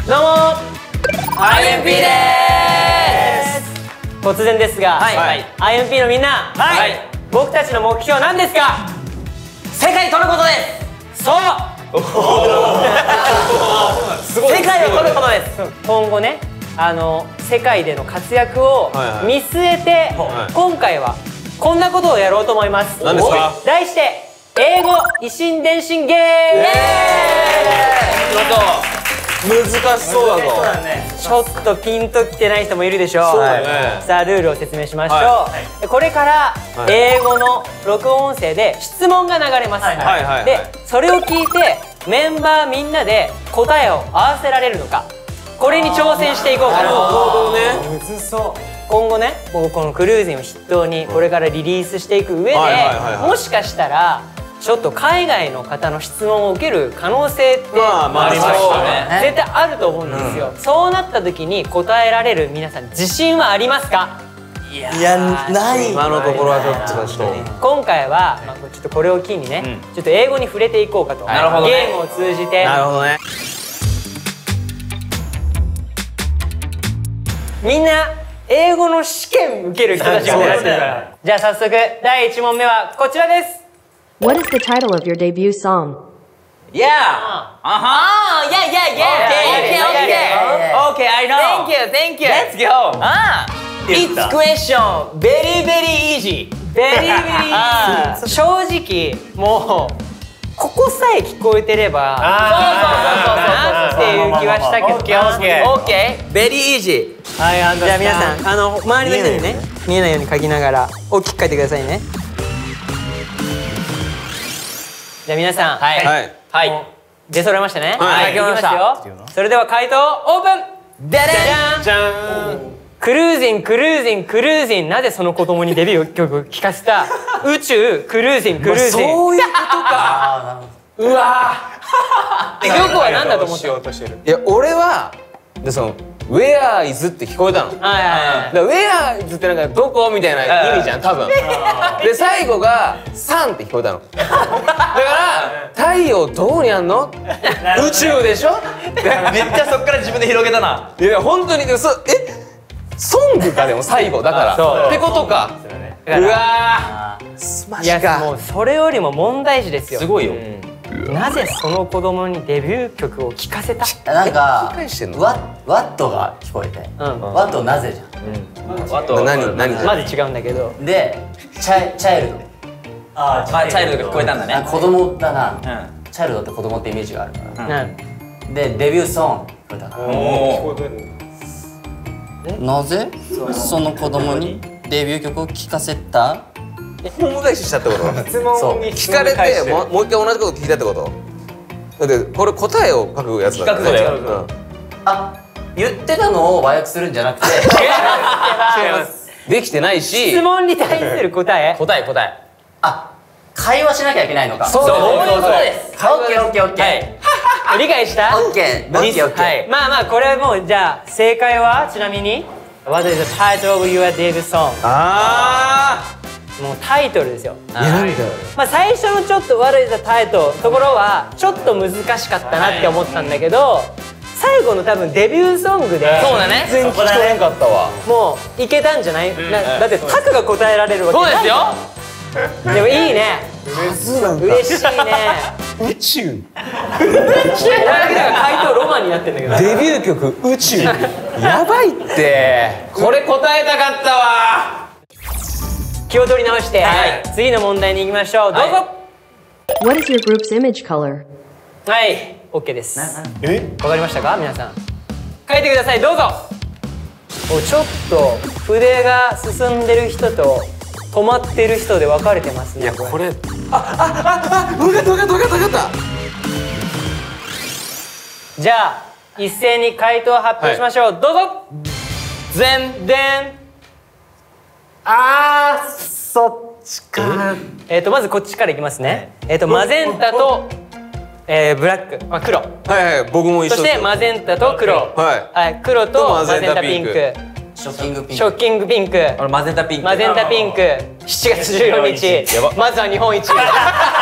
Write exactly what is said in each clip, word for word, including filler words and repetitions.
どうも アイエムピー でーす。突然ですが、はい、アイエムピー のみんな、はい、僕たちの目標は何ですか？世界取ることです。そう世界を取ることです。今後ね、あの世界での活躍を見据えて、今回はこんなことをやろうと思います。 何ですか？ 題して英語以心伝心ゲーム。 難しそうだぞ。 ちょっとピンときてない人もいるでしょう。 そうだね。 さあルールを説明しましょう。これから英語の録音音声で質問が流れます。でそれを聞いてメンバーみんなで答えを合わせられるのか、これに挑戦していこうかなと。今後ね、僕このクルーズンを筆頭にこれからリリースしていく上で、もしかしたらちょっと海外の方の質問を受ける可能性って絶対あると思うんですよ。そうなった時に答えられる皆さん自信はありますか？ いやない。 今のところはちょっとちょっと今回はまあちょっとこれを機にね、ちょっと英語に触れていこうかと。ゲームを通じて。 なるほどね。 みんな英語の試験受ける人たちが狙ってるから。じゃあ早速だいいち問目はこちらです。 What is the title of your debut song? Yeah. Uh-huh. Yeah, yeah, yeah. Okay, okay. Okay, I know. Thank you, thank you. Let's go. Ah. It's question very, very easy. Very, very easy. 正直もうここさえ聞こえてればなっていう気はしたけど。 Okay, very easy. じゃあ皆さん、あの周りの人にね見えないように書きながら大きく書いてくださいね。じゃあ皆さん、はいはい、出揃えましたね。はい、いきますよ。それでは回答オープン。じゃじゃん。クルーズンクルーズンクルーズン、なぜその子供にデビュー曲を聴かせた？宇宙クルーズンクルーズン。そういうことか。うわー。よくは何だと思ってようとしてる？ いや俺はでそのWhere is って聞こえたの。Where is ってなんかどこみたいな意味じゃん多分。で最後がさんって聞こえたの。だから太陽どこにあんの？宇宙でしょ？ めっちゃそっから自分で広げたな。 いや本当にでもそえソングかでも最後だからってことか。うわーマジか。 いやもうそれよりも問題児ですよ。 すごいよ。 なぜその子供にデビュー曲を聴かせた？ なんかワワットが聞こえて、ワットなぜじゃん。 ワット何何まず違うんだけど。 でチャチャイルド。 ああチャイルドが聞こえたんだね。 子供だな。チャイルドって子供ってイメージがあるから。でデビューソング聞こえたから。なぜその子供にデビュー曲を聴かせた？ 問題視したってこと？そう聞かれてもう一回同じこと聞いたってこと？だってこれ答えを書くやつだからね。 あ、言ってたのを和訳するんじゃなくて違います。できてないし質問に対する答え答え答えあ、会話しなきゃいけないのか。 そうそうそうそうです。 オッケーオッケーオッケー。理解した？ オッケーオッケーオッケー。 まあまあこれはもうじゃあ正解はちなみに What is the title of your debut song？ ああもうタイトルですよ。 いやなんだよ。 まあ最初のちょっと「What is the title」ところはちょっと難しかったなって思ったんだけど、最後の多分デビューソングでそうだね。 全然聞こえんかったわ。 もういけたんじゃない？だってタクが答えられるわけそうですよ。 でもいいね。嬉しいね。 宇宙。 回答ロマンになってんだけど。 デビュー曲宇宙。やばいって。これ答えたかったわ。 気を取り直して次の問題に行きましょう。どうぞ。 What is your group's image color? はい、オッケーです。え？わかりましたか皆さん？書いてください。どうぞ。おちょっと筆が進んでる人と止まってる人で分かれてますね。 いやこれああああ分かった分かった分かった分かった。 じゃあ一斉に回答を発表しましょう。どうぞ。全然。 あーそっちか。 えっとまずこっちからいきますね。えっとマゼンタとえブラック、まあ黒。 はいはい僕も一緒。 そしてマゼンタと黒。はい。黒とマゼンタピンク。 ショッキングピンクショッキングピンク、 俺マゼンタピンクマゼンタピンク、しちがつじゅうよっかまずは日本一。 ま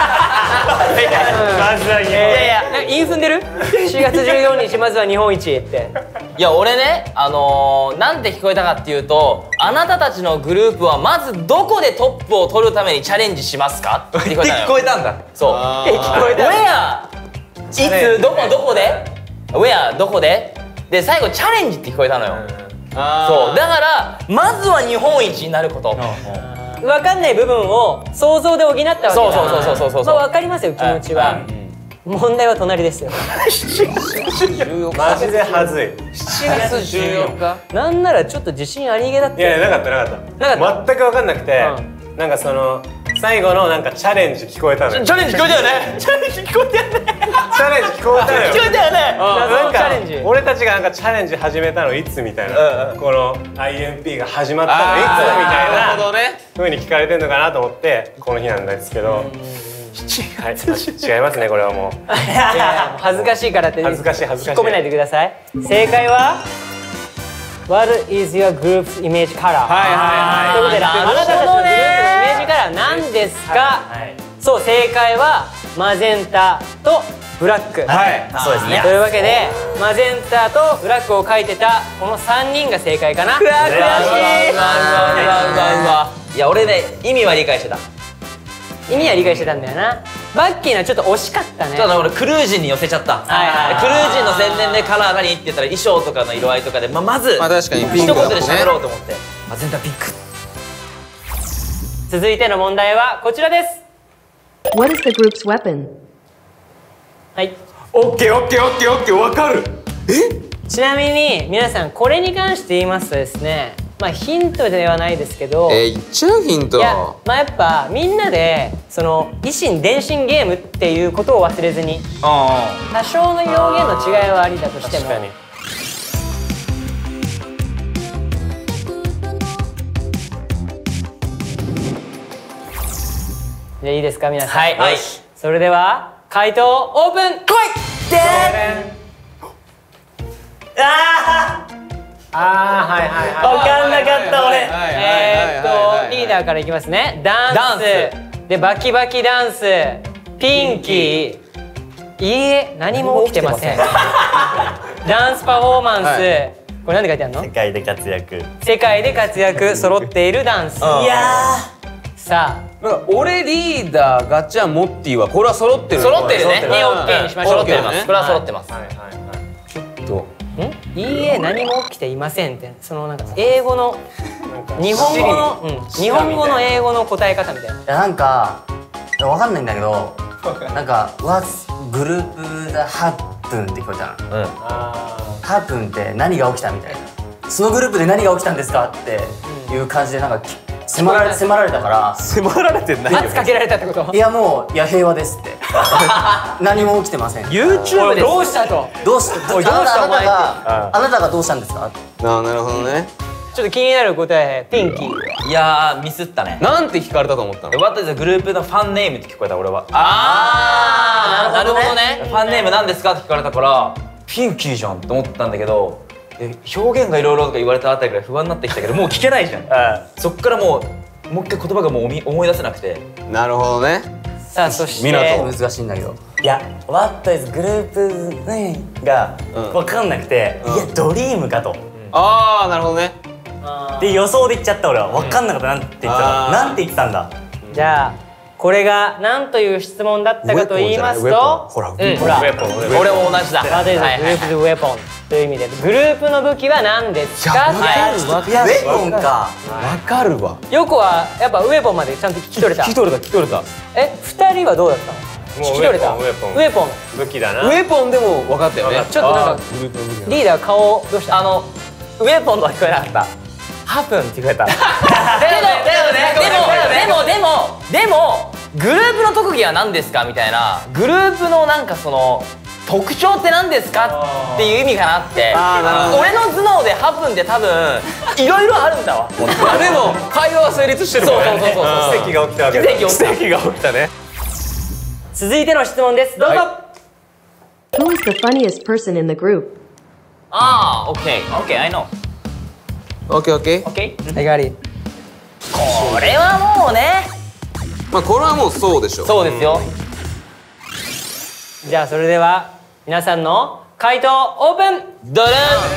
ずは日いやいや、なんか韻踏んでる？しちがつじゅうよっかまずは日本一って。 いや俺ねあのー、なんて聞こえたかっていうとあなたたちのグループはまずどこでトップを取るためにチャレンジしますかって聞こえたのよ。 聞こえたんだ。 そうえ、聞こえた。 Where いつどこどこで Where どこでで最後チャレンジって聞こえたのよ。そうだからまずは日本一になること。 分かんない部分を想像で補ったわけだ。 そうそうそうそうそうそう。 まあ分かりますよ気持ちは。問題は隣ですよ。 マジではずい。 しちがつじゅうよっか。 なんならちょっと自信ありげだった。 いやなかったなかった。 なかった。 全く分かんなくて、なんかその最後のなんかチャレンジ聞こえたのよ。 チャレンジ聞こえたよね。チャレンジ聞こえたよね。 チャレンジ聞こえたのよ。 聞こえたよね。 謎のチャレンジ。 なんか俺たちがなんかチャレンジ始めたのいつみたいな、この アイエムピー が始まったのいつみたいなるほどなね。 ふうに聞かれてんのかなと思ってこの日なんですけど、はい、違いますねこれはもう。 いやいやもう恥ずかしいからって恥ずかしい恥ずかしい引っ込めないでください。正解は What is your group's image color? はいはいはい。 ということで、あなたたちのグループのイメージカラー何ですか？そう、正解はマゼンタとブラック。 はい。 そうですね。 というわけでマゼンタとブラックを描いてたこのさんにんが正解かな。悔しい。 うわうわうわうわうわ。いや俺ね意味は理解してた。 意味は理解してたんだよな。バッキーのはちょっと惜しかったね。 ただ俺クルージンに寄せちゃった。 はいはいクルージンの宣伝でカラー何って言ったら衣装とかの色合いとかでまあまずまあ確かにピ一ンクだもんね言で喋ろうと思ってマゼンタピンク。 続いての問題はこちらです。 What is the group's weapon? はい。 オッケーオッケーオッケーオッケーわかる。 ちなみに皆さんこれに関して言いますとですね、まあヒントではないですけど、 えー、いっちゃうヒント。 いやまあやっぱみんなでその以心伝心ゲームっていうことを忘れずに、多少の表現の違いはありだとしても、 確かに。 じゃあいいですか皆さん。 はいはい。 それでは回答オープン。来い。でああはいはいはい。 分かんなかった俺。 はいえーっとリーダーからいきますね。ダンスダンでバキバキダンス、ピンキー、いいえ何も起きてません。ダンスパフォーマンス、 はこれ何て書いてあるの？ 世界で活躍。 世界で活躍揃っているダンス。いやさあなんか俺リーダーガチャモッティはこれは揃ってる。 揃ってるね。 にオッケーにしましょう。 揃ってます。これは揃ってます。 はいはいはい。 とん？いいえ何も起きていませんってそのなんか英語の日本語の、うん、日本語の英語の答え方みたいな。 いやなんかわかんないんだけど、なんか What's group the happen って聞こえたの。ハプンって何が起きたみたいな。そのグループで何が起きたんですかっていう感じでなんか迫られ迫られたから。 迫られてないよ圧かけられたってこと？ いやもういや平和ですって何も起きてません。 YouTube でどうしたと。 どうしたおいどうしたあなたお前があなたがどうしたんですか。 ああなるほどね。 ちょっと気になる答えピンキー。 いやーミスったね。 なんて聞かれたと思ったの？ What is the グループのファンネームって聞こえた俺は。 あーなるほどね。ファンネーム何ですかって聞かれたからピンキーじゃんって思ったんだけど、え表現がいろいろとか言われたあたりから不安になってきたけどもう聞けないじゃん。そっからもうもう一回言葉がもう思い出せなくて。 なるほどね。 さあそして港難しいんだけど。 いや、What is グループねが分かんなくて、いやドリームかと。 ああなるほどね。 で予想で言っちゃった俺は分かんなかった。なんて言ったらなんて言ってたんだ。 じゃあこれが何という質問だったかと言いますと、 ほらうんほら俺も同じだ。 What is a group weapon という意味でグループの武器は何ですか。 いやウェポンか。 わかるわ。 ヨコはやっぱウェポンまでちゃんと聞き取れた。 聞き取れた聞き取れた。 え、二人はどうだったの？ もう聞き取れた。 ウェポンウェポン。 武器だな。 ウェポンでも分かったよね。 ちょっとなんかグループの武器だリーダー顔どうした？ あのウェポンとは聞こえなかった。ハプンって聞こえた。でもでもでもでもでもグループの特技は何ですかみたいな、グループのなんかその特徴って何ですかっていう意味かなって。俺の頭脳でハプンって多分いろいろあるんだわ。 でも会話は成立してるもんね。 そうそうそうそう。 奇跡が起きたわけだ。 奇跡起きた。 奇跡が起きたね。 続いての質問です。どうぞ。 Who is the funniest person in the group? ああ、オッケーオッケー、I know。 オッケーオッケー。 オッケー。I got it。 これはもうね。 まあこれはもうそうでしょ。 そうですよ。 じゃあそれでは皆さんの回答オープン。 ドルン。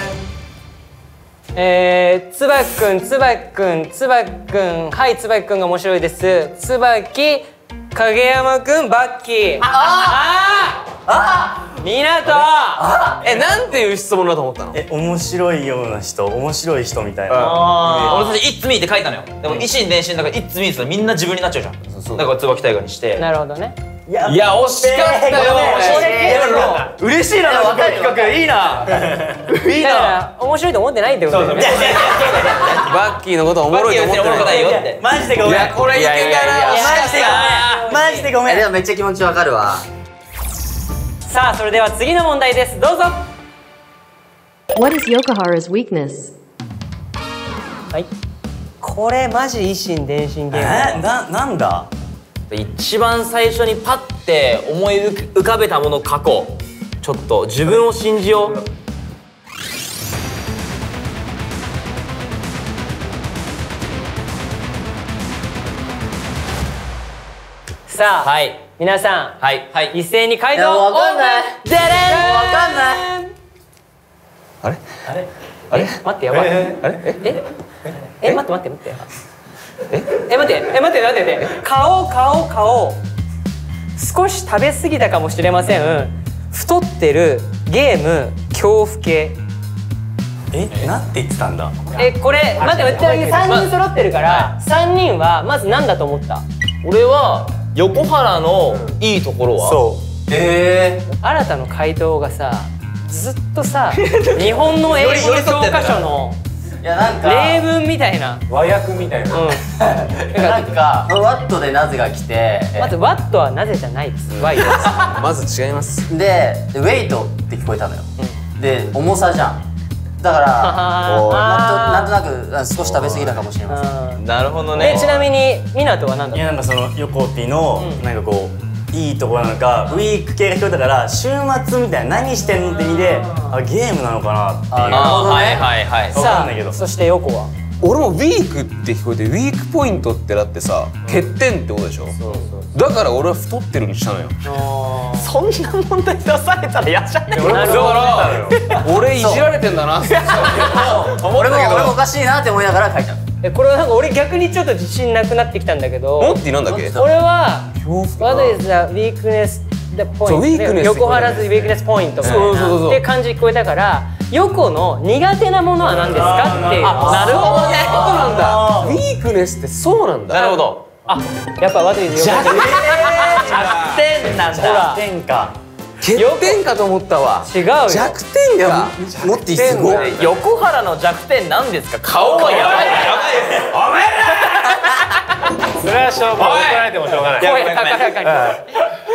えー、つばくん、つばくん、つばくん、はい、つばくんが面白いです。つばき、影山くん、バッキー。ああああみなと。 え、なんていう質問だと思ったの？ え、面白いような人、面白い人みたいな。 俺たち「It's me」って書いたのよ。でも維新伝心だから「It's me」ってみんな自分になっちゃうじゃん。だから椿大河にして。 なるほどね。 いや、 いや惜しかったよ。 嬉しいな、若い企画いいな。いいだかな。 ら面白いと思ってないってことだよね。 バッキーのことおもろいと思っておもろくな。 ないいよって。 マジでごめん。 いやこれいけたな。 いやいやいやマジでごめん。マジでごめん。 えでもめっちゃ気持ちわかるわ。 さあそれでは次の問題です。どうぞ。 What is Yokohara's weakness? はい。これマジ維新伝心ゲームだわ。 え、な、なんだ。 一番最初にパッて思い浮かべたものを書こう。ちょっと自分を信じよう。 さあ、 はい。 皆さん、 はい。はい。 一斉に回いや答わかんない。 でれん。 わかんない。 あれ？ あれ？待ってやばい。 あれ？ え？え待って待って待って。え？え待ってえ待って待って待って。顔顔顔。少し食べ過ぎたかもしれません。太ってるゲーム恐怖系。 え、なんて言ってたんだ。 えこれ待って待ってさんにん揃ってるからさんにんはまず何だと思った？ 俺は横原のいいところは。 そええ。 新たの回答がさずっとさ日本の英語の教科書のいやなんか例文みたいな。 和訳みたいな。 うん。 なんかワットでなぜが来て、 まず「ワット」はなぜじゃないです。ワイです。 まず違います。 でウェイトって聞こえたのよ。で重さじゃん。だからなんとなんとなく少し食べ過ぎたかもしれません。 うん。 なるほどでちなみに湊は何だう。いっや、なんかその横ティのなんかこういいところなのか、ウィーク系が聞こえたから週末みたいな、何してんのって意味で、あ、ゲームなのかなっていう。 あなるほどね。 はいはいはい。 わかさんないけどあそして横は俺もウィークって聞こえてウィークポイントってだってさ欠点ってことでしょ。だから俺は太ってるにしたのよ。 そんな問題出されたら嫌じゃねえなるほど。 俺いじられてんだなって俺も俺もおかしいなって思いながら書いた。 えこれはなんか俺逆にちょっと自信なくなってきたんだけど。 モッティなんだっけ？ 俺は恐怖 What is the weakness the そう point？ weakness 横原ず weakness point みたいそうそうそうそうなって感じ聞こえたから横の苦手なものは何ですかっていう。 あ、なるほどね。 そうなんだ。ウィークネスってそうなんだ。 なるほど。 あやっぱ What is 弱横弱点なんほらだ。 天下。 欠点かと思ったわ。 違うよ。 弱点か。 モッティすごい。 横原の弱点なんですか。顔はやばい。 それはしょうがない。怒られてもしょうがない。 声高らかに。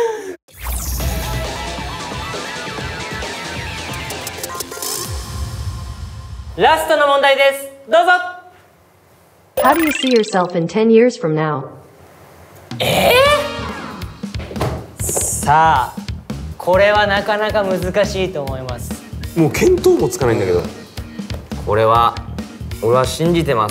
ラストの問題です。どうぞ。 How do you see yourself in ten years from now? さあこれはなかなか難しいと思います。 もう見当もつかないんだけど。 これは俺は信じてます。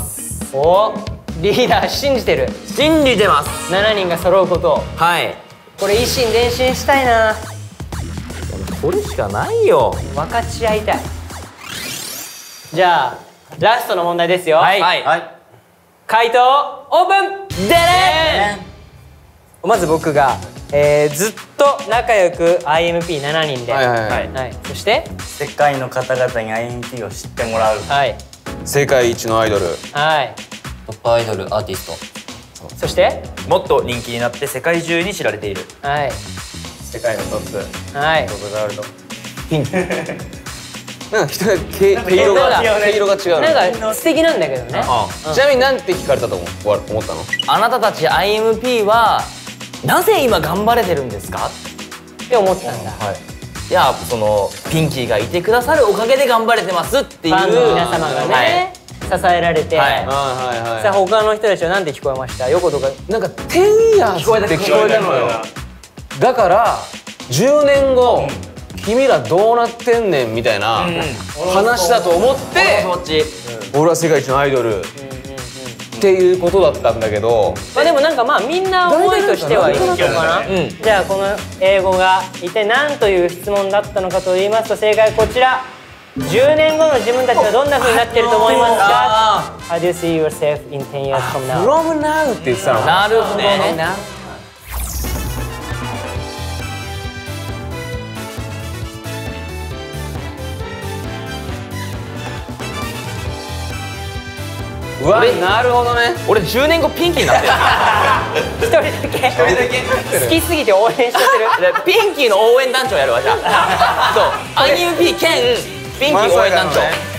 おリーダー信じてる。 信じてます。 しちにんが揃うことを。 はい。 これ一心伝心したいな。 これしかないよ。 分かち合いたい。じゃあラストの問題ですよ。 はい。はい。 回答オープン。でれん。まず僕が、えー、ずっと仲良く アイエムピーしち 人で、 はいはいはい。 はい、そして世界の方々に アイエムピー を知ってもらう。 はい世界一のアイドル。 はいトップアイドルアーティスト。 そしてもっと人気になって世界中に知られている。 はい世界のトップ。 はいトップガールド。 なんか人が毛毛色が毛色が違うの。 なんか素敵なんだけどね。 ちなみになんて聞かれたと思う思ったの？ あなたたち アイエムピー はなぜ今頑張れてるんですかって思ったんだ。 いや、そのピンキーがいてくださるおかげで頑張れてますっていうファンの皆様がね、支えられて、 はいはいはいはい。 さあ他の人たちは何て聞こえました？横とかなんかテンイヤーズって聞こえたのよ。だからじゅうねんご君らどうなってんねんみたいな話だと思ってそっち俺は世界一のアイドルっていうことだったんだけど、 まあでもなんかまあみんな思いとしては一緒かな。じゃあこの英語が一体何という質問だったのかと言いますと、正解こちら。じゅうねんごの自分たちはどんな風になってると思いますか？ How do you see yourself in ten years from now? From now って言ってたの。 なるほどね。 うわ、なるほどね。 俺じゅうねんごピンキーになってる。 一人だけ。一人だけ。好きすぎて応援しちゃってる。 ピンキーの応援団長やるわじゃあ。そう。アイエムピー 兼ピンキー応援団長。